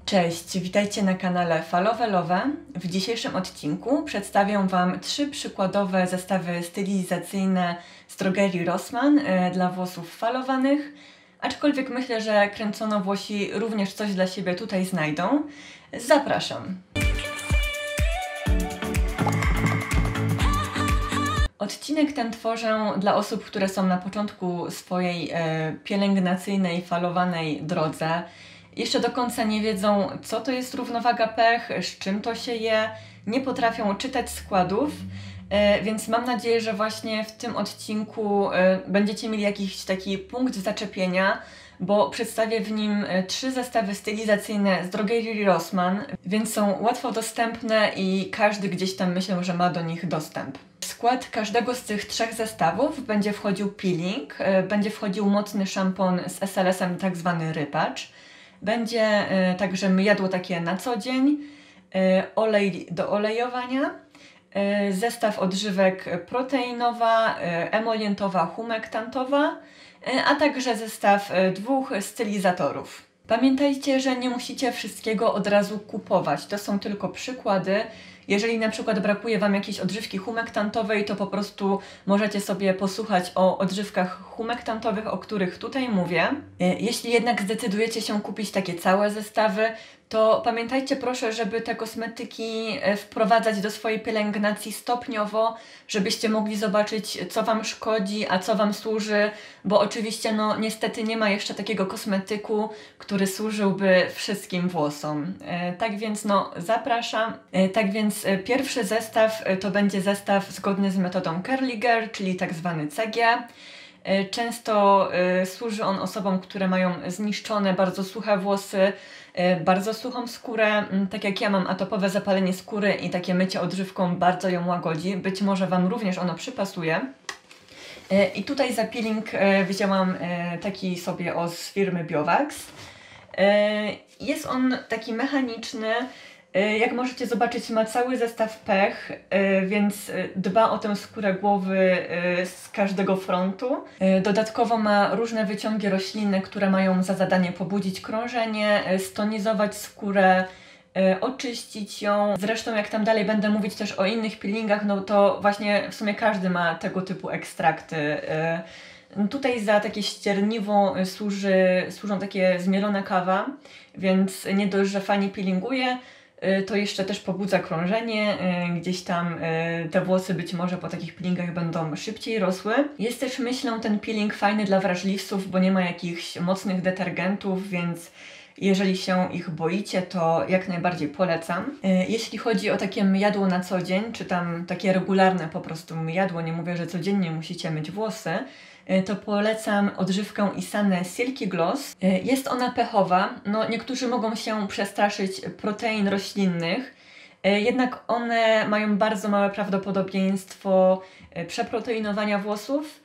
Cześć, witajcie na kanale Falowe Lowe. W dzisiejszym odcinku przedstawię Wam 3 przykładowe zestawy stylizacyjne z drogerii Rossmann dla włosów falowanych, aczkolwiek myślę, że kręconowłosi również coś dla siebie tutaj znajdą. Zapraszam! Odcinek ten tworzę dla osób, które są na początku swojej pielęgnacyjnej, falowanej drodze. Jeszcze do końca nie wiedzą, co to jest równowaga pH, z czym to się je, nie potrafią czytać składów, więc mam nadzieję, że właśnie w tym odcinku będziecie mieli jakiś taki punkt zaczepienia, bo przedstawię w nim 3 zestawy stylizacyjne z drogerii Rossmann, więc są łatwo dostępne i każdy gdzieś tam myślę, że ma do nich dostęp. W skład każdego z tych 3 zestawów będzie wchodził peeling, będzie wchodził mocny szampon z SLS-em, tak zwany rypacz. Będzie także myjadło takie na co dzień, olej do olejowania, zestaw odżywek proteinowa, emolientowa, humektantowa, a także zestaw 2 stylizatorów. Pamiętajcie, że nie musicie wszystkiego od razu kupować, to są tylko przykłady. Jeżeli na przykład brakuje Wam jakiejś odżywki humektantowej, to po prostu możecie sobie posłuchać o odżywkach humektantowych, o których tutaj mówię. Jeśli jednak zdecydujecie się kupić takie całe zestawy, to pamiętajcie proszę, żeby te kosmetyki wprowadzać do swojej pielęgnacji stopniowo, żebyście mogli zobaczyć, co Wam szkodzi, a co Wam służy, bo oczywiście no niestety nie ma jeszcze takiego kosmetyku, który służyłby wszystkim włosom. Tak więc no zapraszam. Tak więc pierwszy zestaw to będzie zestaw zgodny z metodą Curly Girl, czyli tak zwany CG. Często służy on osobom, które mają zniszczone, bardzo suche włosy, bardzo suchą skórę, tak jak ja mam atopowe zapalenie skóry i takie mycie odżywką bardzo ją łagodzi. Być może Wam również ono przypasuje. I tutaj za peeling wzięłam taki sobie z firmy Biowax. Jest on taki mechaniczny. Jak możecie zobaczyć, ma cały zestaw pH, więc dba o tę skórę głowy z każdego frontu. Dodatkowo ma różne wyciągi roślinne, które mają za zadanie pobudzić krążenie, stonizować skórę, oczyścić ją. Zresztą jak tam dalej będę mówić też o innych peelingach, no to właśnie w sumie każdy ma tego typu ekstrakty. Tutaj za takie ścierniwo służą takie zmielone kawa, więc nie dość, że fajnie peelinguje, to jeszcze też pobudza krążenie, gdzieś tam te włosy być może po takich peelingach będą szybciej rosły. Jest też myślą ten peeling fajny dla wrażliwców, bo nie ma jakichś mocnych detergentów, więc jeżeli się ich boicie, to jak najbardziej polecam. Jeśli chodzi o takie myjadło na co dzień, czy tam takie regularne po prostu myjadło, nie mówię, że codziennie musicie myć włosy, to polecam odżywkę Isane Silky Gloss. Jest ona pH-owa, no niektórzy mogą się przestraszyć protein roślinnych, jednak one mają bardzo małe prawdopodobieństwo przeproteinowania włosów.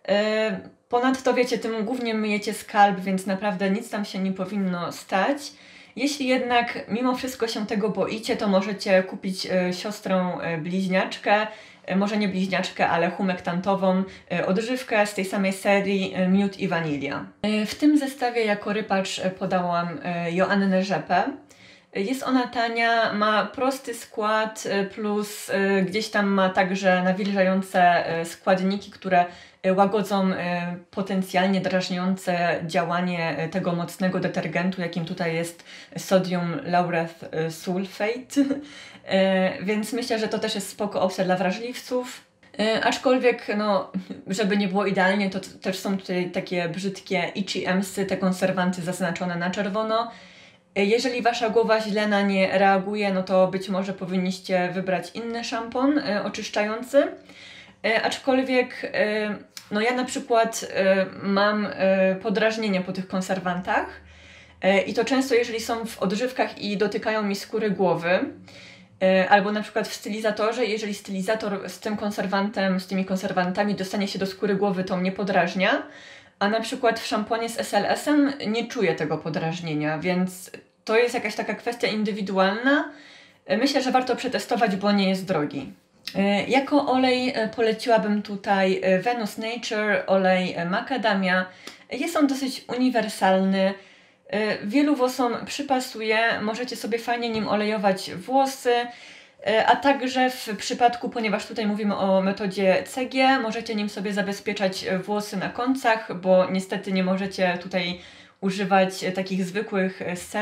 Ponadto wiecie, tym głównie myjecie skalp, więc naprawdę nic tam się nie powinno stać. Jeśli jednak mimo wszystko się tego boicie, to możecie kupić siostrę bliźniaczkę, może nie bliźniaczkę, ale humektantową odżywkę z tej samej serii Miód i Wanilia. W tym zestawie jako rypacz podałam Joannę Rzepę. Jest ona tania, ma prosty skład, plus gdzieś tam ma także nawilżające składniki, które łagodzą potencjalnie drażniące działanie tego mocnego detergentu, jakim tutaj jest sodium laureth sulfate. Więc myślę, że to też jest spoko opcja dla wrażliwców. Aczkolwiek, no, żeby nie było idealnie, to też są tutaj takie brzydkie itchy-emsy, te konserwanty zaznaczone na czerwono. Jeżeli Wasza głowa źle na nie reaguje, no to być może powinniście wybrać inny szampon oczyszczający. Aczkolwiek no ja na przykład mam podrażnienie po tych konserwantach i to często jeżeli są w odżywkach i dotykają mi skóry głowy, albo na przykład w stylizatorze, jeżeli stylizator z tym konserwantem, z tymi konserwantami dostanie się do skóry głowy, to mnie podrażnia, a na przykład w szamponie z SLS-em nie czuję tego podrażnienia, więc to jest jakaś taka kwestia indywidualna. Myślę, że warto przetestować, bo nie jest drogi. Jako olej poleciłabym tutaj Venus Nature, olej macadamia. Jest on dosyć uniwersalny. Wielu włosom przypasuje, możecie sobie fajnie nim olejować włosy, a także w przypadku, ponieważ tutaj mówimy o metodzie CG, możecie nim sobie zabezpieczać włosy na końcach, bo niestety nie możecie tutaj używać takich zwykłych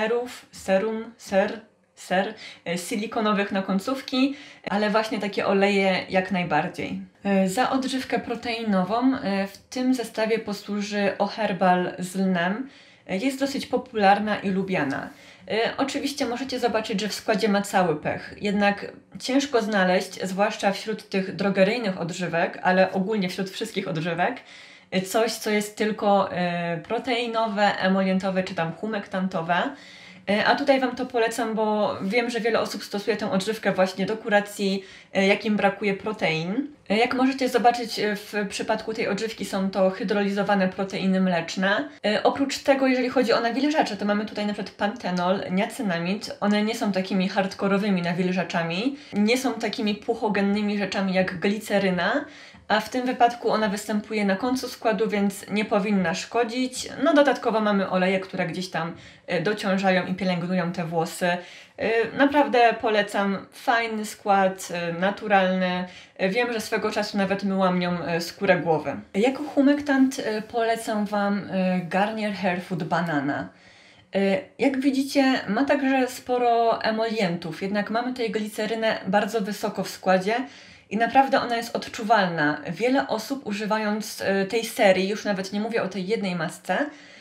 ser silikonowych na końcówki, ale właśnie takie oleje jak najbardziej. Za odżywkę proteinową w tym zestawie posłuży Oherbal z lnem. Jest dosyć popularna i lubiana. Oczywiście możecie zobaczyć, że w składzie ma cały pech, jednak ciężko znaleźć, zwłaszcza wśród tych drogeryjnych odżywek, ale ogólnie wśród wszystkich odżywek, coś, co jest tylko proteinowe, emolientowe czy tam humektantowe. A tutaj Wam to polecam, bo wiem, że wiele osób stosuje tę odżywkę właśnie do kuracji, jakim brakuje protein. Jak możecie zobaczyć, w przypadku tej odżywki są to hydrolizowane proteiny mleczne. Oprócz tego, jeżeli chodzi o nawilżacze, to mamy tutaj na przykład pantenol, niacinamid. One nie są takimi hardkorowymi nawilżaczami, nie są takimi puchogennymi rzeczami jak gliceryna, a w tym wypadku ona występuje na końcu składu, więc nie powinna szkodzić. No dodatkowo mamy oleje, które gdzieś tam dociążają i pielęgnują te włosy. Naprawdę polecam, fajny skład, naturalny. Wiem, że swego czasu nawet myłam nią skórę głowy. Jako humektant polecam Wam Garnier Hair Food Banana. Jak widzicie, ma także sporo emolientów, jednak mamy tutaj glicerynę bardzo wysoko w składzie i naprawdę ona jest odczuwalna. Wiele osób używając tej serii, już nawet nie mówię o tej jednej masce,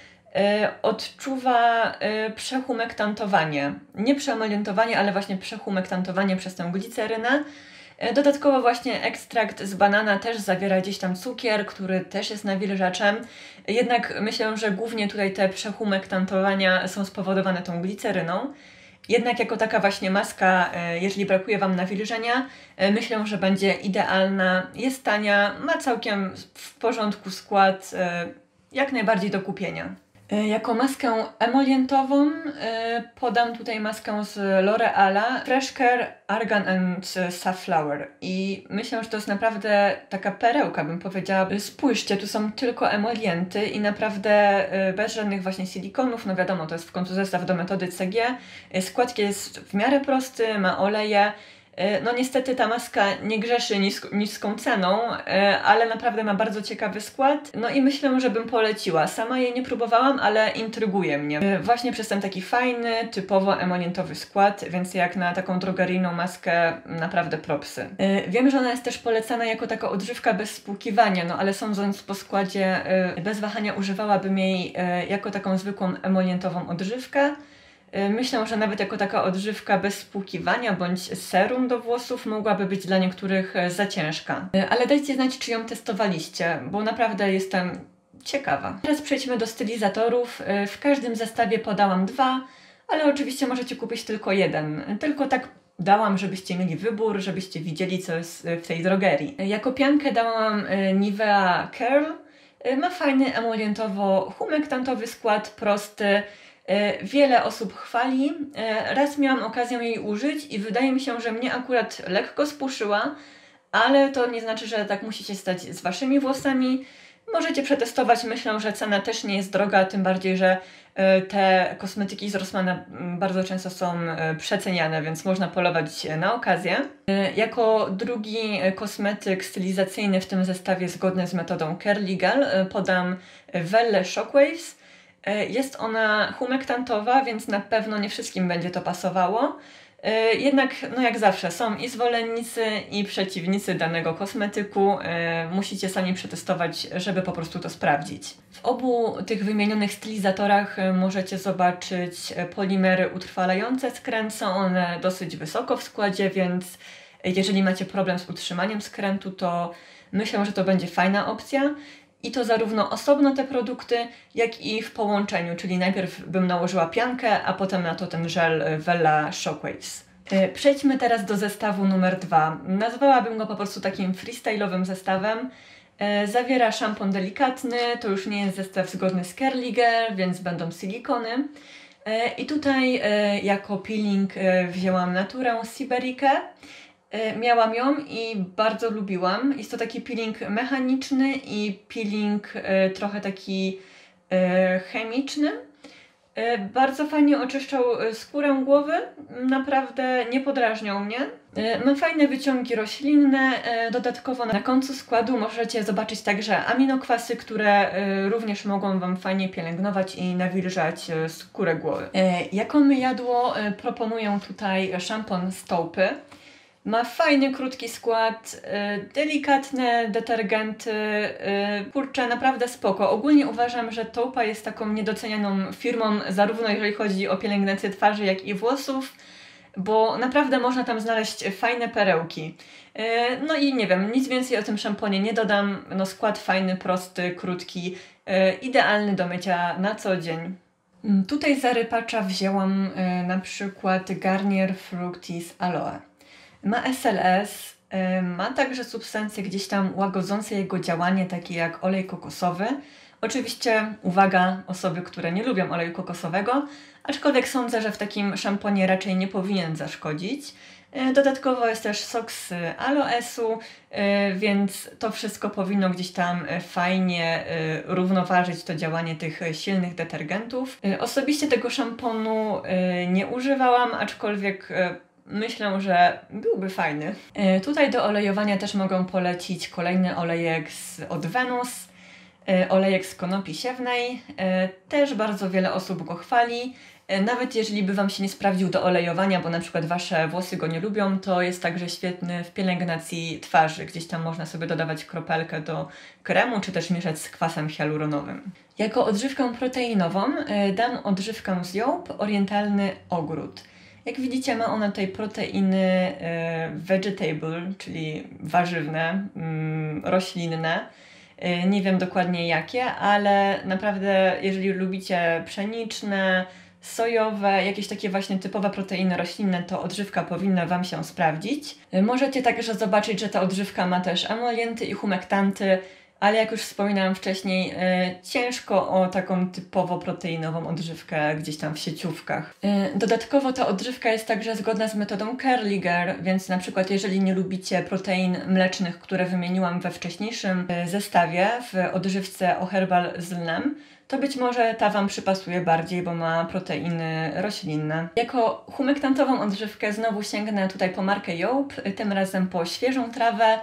odczuwa przehumektantowanie. Nie przeemolientowanie, ale właśnie przehumektantowanie przez tę glicerynę. Dodatkowo właśnie ekstrakt z banana też zawiera gdzieś tam cukier, który też jest nawilżaczem. Jednak myślę, że głównie tutaj te przehumektantowania są spowodowane tą gliceryną. Jednak jako taka właśnie maska, jeżeli brakuje Wam nawilżenia, myślę, że będzie idealna, jest tania, ma całkiem w porządku skład, jak najbardziej do kupienia. Jako maskę emolientową podam tutaj maskę z L'Oreala Fresh Care Argan and Safflower i myślę, że to jest naprawdę taka perełka, bym powiedziała. Spójrzcie, tu są tylko emolienty i naprawdę bez żadnych właśnie silikonów, no wiadomo, to jest w końcu zestaw do metody CG. Skład jest w miarę prosty, ma oleje. No niestety ta maska nie grzeszy niską ceną, ale naprawdę ma bardzo ciekawy skład. No i myślę, że bym poleciła. Sama jej nie próbowałam, ale intryguje mnie. Właśnie przez ten taki fajny, typowo emolientowy skład, więc jak na taką drogeryjną maskę naprawdę propsy. Wiem, że ona jest też polecana jako taka odżywka bez spłukiwania, no ale sądząc po składzie, bez wahania używałabym jej jako taką zwykłą emolientową odżywkę. Myślę, że nawet jako taka odżywka bez spłukiwania bądź serum do włosów mogłaby być dla niektórych za ciężka. Ale dajcie znać, czy ją testowaliście, bo naprawdę jestem ciekawa. Teraz przejdźmy do stylizatorów. W każdym zestawie podałam 2, ale oczywiście możecie kupić tylko jeden. Tylko tak dałam, żebyście mieli wybór, żebyście widzieli, co jest w tej drogerii. Jako piankę dałam Nivea Curl. Ma fajny emolientowo-humektantowy skład, prosty. Wiele osób chwali. Raz miałam okazję jej użyć i wydaje mi się, że mnie akurat lekko spuszyła, ale to nie znaczy, że tak musi się stać z Waszymi włosami. Możecie przetestować, myślę, że cena też nie jest droga, tym bardziej, że te kosmetyki z Rossmana bardzo często są przeceniane, więc można polować na okazję. Jako drugi kosmetyk stylizacyjny w tym zestawie zgodny z metodą Curligal podam Welle Shockwaves. Jest ona humektantowa, więc na pewno nie wszystkim będzie to pasowało. Jednak, no jak zawsze, są i zwolennicy, i przeciwnicy danego kosmetyku. Musicie sami przetestować, żeby po prostu to sprawdzić. W obu tych wymienionych stylizatorach możecie zobaczyć polimery utrwalające skręt. Są one dosyć wysoko w składzie, więc jeżeli macie problem z utrzymaniem skrętu, to myślę, że to będzie fajna opcja. I to zarówno osobno te produkty, jak i w połączeniu, czyli najpierw bym nałożyła piankę, a potem na to ten żel Wella Shockwaves. Przejdźmy teraz do zestawu numer 2. Nazwałabym go po prostu takim freestyle'owym zestawem. Zawiera szampon delikatny, to już nie jest zestaw zgodny z Curligal, więc będą silikony. I tutaj jako peeling wzięłam Naturę Siberikę. Miałam ją i bardzo lubiłam. Jest to taki peeling mechaniczny i peeling trochę taki chemiczny. Bardzo fajnie oczyszczał skórę głowy, naprawdę nie podrażniał mnie. Ma fajne wyciągi roślinne, dodatkowo na końcu składu możecie zobaczyć także aminokwasy, które również mogą Wam fajnie pielęgnować i nawilżać skórę głowy. Jako myjadło proponuję tutaj szampon z Taupy. Ma fajny, krótki skład, delikatne detergenty, kurczę, naprawdę spoko. Ogólnie uważam, że Taupa jest taką niedocenianą firmą, zarówno jeżeli chodzi o pielęgnację twarzy, jak i włosów, bo naprawdę można tam znaleźć fajne perełki. No i nie wiem, nic więcej o tym szamponie nie dodam. No skład fajny, prosty, krótki, idealny do mycia na co dzień. Tutaj za rypacza wzięłam na przykład Garnier Fructis Aloe. Ma SLS, ma także substancje gdzieś tam łagodzące jego działanie, takie jak olej kokosowy. Oczywiście, uwaga, osoby, które nie lubią oleju kokosowego, aczkolwiek sądzę, że w takim szamponie raczej nie powinien zaszkodzić. Dodatkowo jest też sok z aloesu, więc to wszystko powinno gdzieś tam fajnie równoważyć to działanie tych silnych detergentów. Osobiście tego szamponu nie używałam, aczkolwiek myślę, że byłby fajny. Tutaj do olejowania też mogę polecić kolejny olejek od Venus, olejek z konopi siewnej. Też bardzo wiele osób go chwali. Nawet jeżeli by Wam się nie sprawdził do olejowania, bo na przykład Wasze włosy go nie lubią, to jest także świetny w pielęgnacji twarzy. Gdzieś tam można sobie dodawać kropelkę do kremu, czy też mieszać z kwasem hialuronowym. Jako odżywkę proteinową dam odżywkę z Jołp, orientalny ogród. Jak widzicie, ma ona tutaj proteiny vegetable, czyli warzywne, roślinne. Nie wiem dokładnie jakie, ale naprawdę jeżeli lubicie pszeniczne, sojowe, jakieś takie właśnie typowe proteiny roślinne, to odżywka powinna Wam się sprawdzić. Możecie także zobaczyć, że ta odżywka ma też emolienty i humektanty, ale jak już wspominałam wcześniej, ciężko o taką typowo proteinową odżywkę gdzieś tam w sieciówkach. Dodatkowo ta odżywka jest także zgodna z metodą Kerliger, więc na przykład jeżeli nie lubicie protein mlecznych, które wymieniłam we wcześniejszym zestawie w odżywce o herbal z lnem, to być może ta Wam przypasuje bardziej, bo ma proteiny roślinne. Jako humektantową odżywkę znowu sięgnę tutaj po markę Jołp, tym razem po świeżą trawę.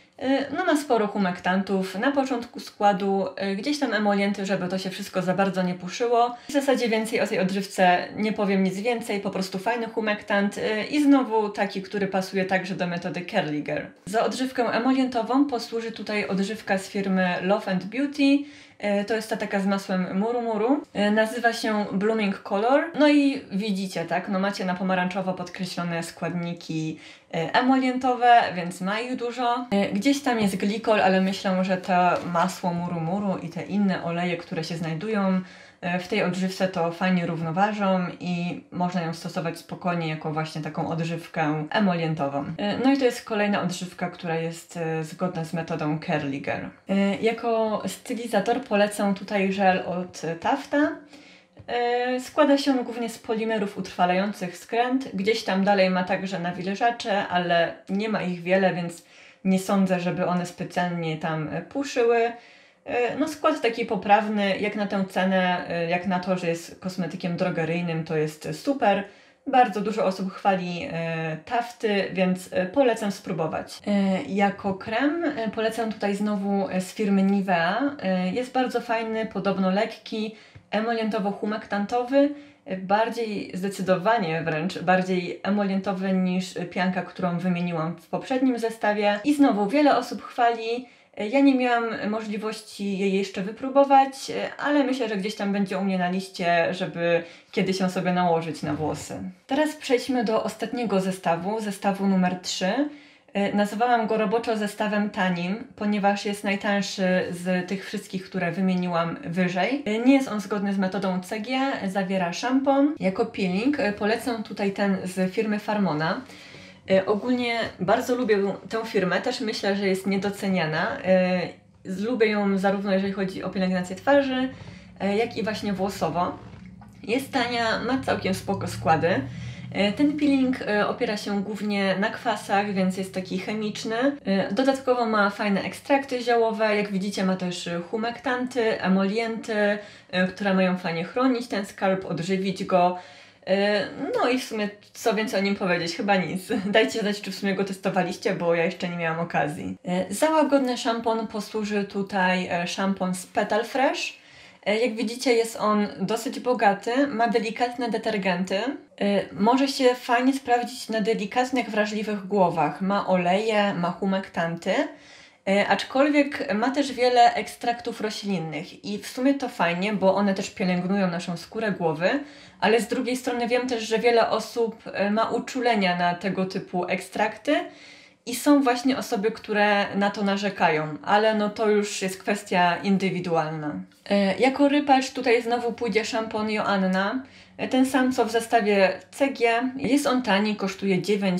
No ma sporo humektantów, na początku składu gdzieś tam emolienty, żeby to się wszystko za bardzo nie puszyło. W zasadzie więcej o tej odżywce nie powiem nic więcej, po prostu fajny humektant i znowu taki, który pasuje także do metody Kerliger. Za odżywkę emolientową posłuży tutaj odżywka z firmy Love and Beauty. To jest ta taka z masłem muru. Nazywa się Blooming Color. No i widzicie, tak? No macie na pomarańczowo podkreślone składniki emolientowe, więc ma ich dużo. Gdzieś tam jest glikol, ale myślę, że to masło muru i te inne oleje, które się znajdują w tej odżywce, to fajnie równoważą i można ją stosować spokojnie jako właśnie taką odżywkę emolientową. No i to jest kolejna odżywka, która jest zgodna z metodą Kerliger. Jako stylizator polecam tutaj żel od Tafta. Składa się on głównie z polimerów utrwalających skręt. Gdzieś tam dalej ma także nawilżacze, ale nie ma ich wiele, więc nie sądzę, żeby one specjalnie tam puszyły. No skład taki poprawny, jak na tę cenę, jak na to, że jest kosmetykiem drogeryjnym, to jest super. Bardzo dużo osób chwali Tafty, więc polecam spróbować. Jako krem polecam tutaj znowu z firmy Nivea. Jest bardzo fajny, podobno lekki, emolientowo-humektantowy, zdecydowanie wręcz bardziej emolientowy niż pianka, którą wymieniłam w poprzednim zestawie. I znowu wiele osób chwali. Ja nie miałam możliwości jej jeszcze wypróbować, ale myślę, że gdzieś tam będzie u mnie na liście, żeby kiedyś ją sobie nałożyć na włosy. Teraz przejdźmy do ostatniego zestawu numer 3. Nazwałam go roboczo zestawem tanim, ponieważ jest najtańszy z tych wszystkich, które wymieniłam wyżej. Nie jest on zgodny z metodą CG, zawiera szampon. Jako peeling polecam tutaj ten z firmy Farmona. Ogólnie bardzo lubię tę firmę, też myślę, że jest niedoceniana. Lubię ją zarówno jeżeli chodzi o pielęgnację twarzy, jak i właśnie włosowo. Jest tania, ma całkiem spoko składy. Ten peeling opiera się głównie na kwasach, więc jest taki chemiczny. Dodatkowo ma fajne ekstrakty ziołowe, jak widzicie ma też humektanty, emolienty, które mają fajnie chronić ten skalp, odżywić go. No i w sumie co więcej o nim powiedzieć? Chyba nic. Dajcie znać, czy w sumie go testowaliście, bo ja jeszcze nie miałam okazji. Za łagodny szampon posłuży tutaj szampon z Petal Fresh. Jak widzicie, jest on dosyć bogaty, ma delikatne detergenty. Może się fajnie sprawdzić na delikatnych, wrażliwych głowach. Ma oleje, ma humektanty, aczkolwiek ma też wiele ekstraktów roślinnych i w sumie to fajnie, bo one też pielęgnują naszą skórę głowy, ale z drugiej strony wiem też, że wiele osób ma uczulenia na tego typu ekstrakty i są właśnie osoby, które na to narzekają, ale no to już jest kwestia indywidualna. Jako rypacz tutaj znowu pójdzie szampon Joanna, ten sam co w zestawie CG. Jest on tani, kosztuje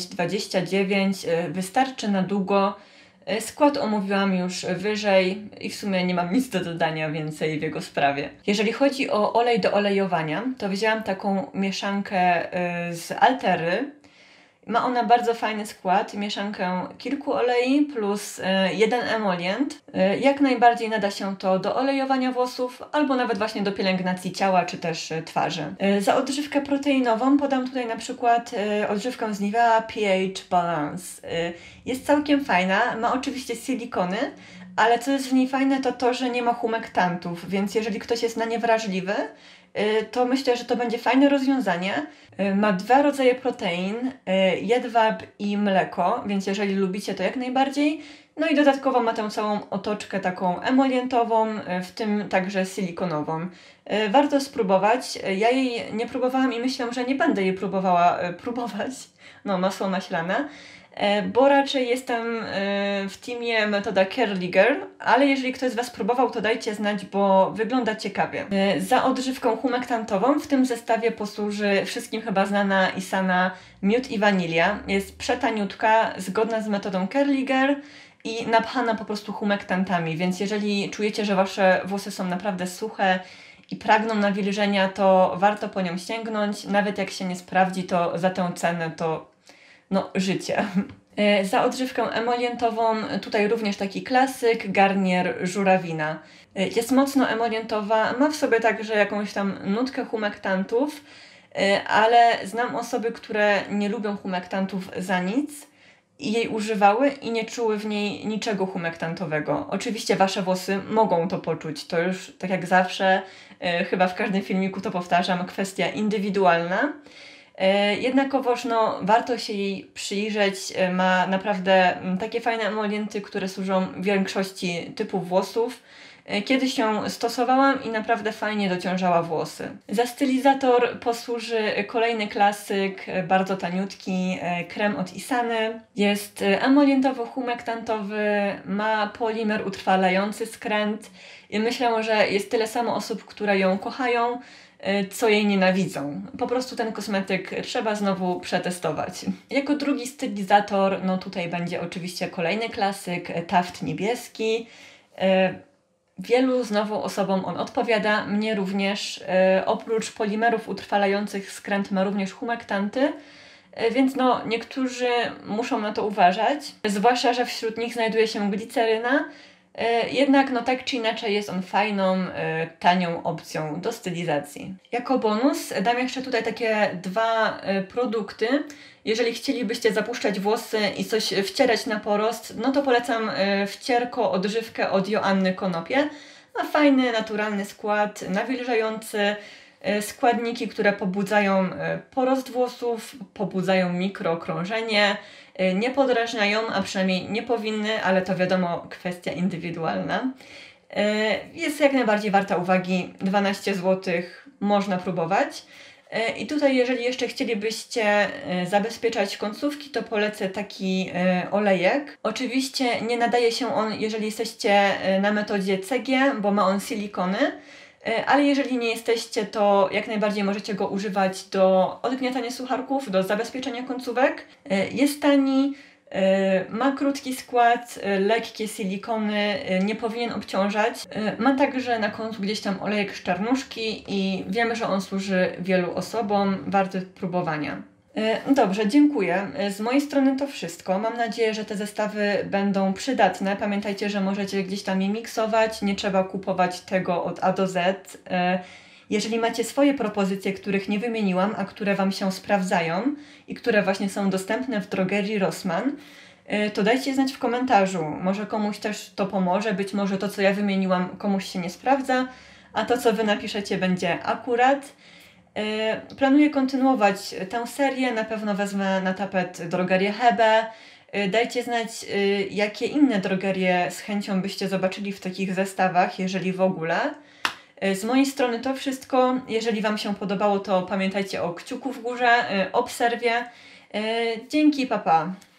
9,29, wystarczy na długo. Skład omówiłam już wyżej i w sumie nie mam nic do dodania więcej w jego sprawie. Jeżeli chodzi o olej do olejowania, to wzięłam taką mieszankę z Altery. Ma ona bardzo fajny skład, mieszankę kilku olei plus jeden emolient. Jak najbardziej nada się to do olejowania włosów albo nawet właśnie do pielęgnacji ciała czy też twarzy. Za odżywkę proteinową podam tutaj na przykład odżywkę z Nivea pH Balance. Jest całkiem fajna, ma oczywiście silikony, ale co jest w niej fajne to to, że nie ma humektantów, więc jeżeli ktoś jest na nie wrażliwy, to myślę, że to będzie fajne rozwiązanie. Ma 2 rodzaje protein, jedwab i mleko, więc jeżeli lubicie, to jak najbardziej. No i dodatkowo ma tę całą otoczkę taką emolientową, w tym także silikonową. Warto spróbować. Ja jej nie próbowałam i myślę, że nie będę jej próbować. No, masło maślane. Bo raczej jestem w teamie metoda Curly Girl, ale jeżeli ktoś z Was próbował, to dajcie znać, bo wygląda ciekawie. Za odżywką humektantową w tym zestawie posłuży wszystkim chyba znana Isana Miód i Wanilia. Jest przetaniutka, zgodna z metodą Curly Girl i napchana po prostu humektantami, więc jeżeli czujecie, że Wasze włosy są naprawdę suche i pragną nawilżenia, to warto po nią sięgnąć. Nawet jak się nie sprawdzi, to za tę cenę to no, życie. Za odżywkę emolientową tutaj również taki klasyk, Garnier Żurawina. Jest mocno emolientowa, ma w sobie także jakąś tam nutkę humektantów, ale znam osoby, które nie lubią humektantów za nic i jej używały i nie czuły w niej niczego humektantowego. Oczywiście Wasze włosy mogą to poczuć, to już tak jak zawsze, chyba w każdym filmiku to powtarzam, kwestia indywidualna. Jednakowoż no, warto się jej przyjrzeć, ma naprawdę takie fajne emolienty, które służą większości typów włosów. Kiedyś ją stosowałam i naprawdę fajnie dociążała włosy. Za stylizator posłuży kolejny klasyk, bardzo taniutki, krem od Isany. Jest emolientowo-humektantowy, ma polimer utrwalający skręt i myślę, że jest tyle samo osób, które ją kochają, co jej nienawidzą. Po prostu ten kosmetyk trzeba znowu przetestować. Jako drugi stylizator, no tutaj będzie oczywiście kolejny klasyk, Taft niebieski. Wielu znowu osobom on odpowiada, mnie również. Oprócz polimerów utrwalających skręt ma również humektanty, więc no niektórzy muszą na to uważać, zwłaszcza, że wśród nich znajduje się gliceryna. Jednak no tak czy inaczej jest on fajną, tanią opcją do stylizacji. Jako bonus dam jeszcze tutaj takie 2 produkty. Jeżeli chcielibyście zapuszczać włosy i coś wcierać na porost, no to polecam wcierko odżywkę od Joanny Konopie. Ma fajny, naturalny skład, nawilżający, składniki, które pobudzają porost włosów, pobudzają mikrokrążenie, nie podrażniają, a przynajmniej nie powinny, ale to wiadomo kwestia indywidualna. Jest jak najbardziej warta uwagi, 12 zł, można próbować. I tutaj jeżeli jeszcze chcielibyście zabezpieczać końcówki, to polecę taki olejek. Oczywiście nie nadaje się on, jeżeli jesteście na metodzie CG, bo ma on silikony, ale jeżeli nie jesteście, to jak najbardziej możecie go używać do odgniatania sucharków, do zabezpieczenia końcówek. Jest tani, ma krótki skład, lekkie silikony, nie powinien obciążać. Ma także na końcu gdzieś tam olejek z czarnuszki i wiemy, że on służy wielu osobom, warty próbowania. Dobrze, dziękuję. Z mojej strony to wszystko. Mam nadzieję, że te zestawy będą przydatne. Pamiętajcie, że możecie gdzieś tam je miksować, nie trzeba kupować tego od A do Z. Jeżeli macie swoje propozycje, których nie wymieniłam, a które Wam się sprawdzają i które właśnie są dostępne w drogerii Rossmann, to dajcie znać w komentarzu. Może komuś też to pomoże, być może to, co ja wymieniłam, komuś się nie sprawdza, a to, co Wy napiszecie, będzie akurat. Planuję kontynuować tę serię, na pewno wezmę na tapet drogerię Hebe. Dajcie znać, jakie inne drogerie z chęcią byście zobaczyli w takich zestawach, jeżeli w ogóle. Z mojej strony to wszystko. Jeżeli Wam się podobało, to pamiętajcie o kciuku w górze, obserwie. Dzięki, pa pa.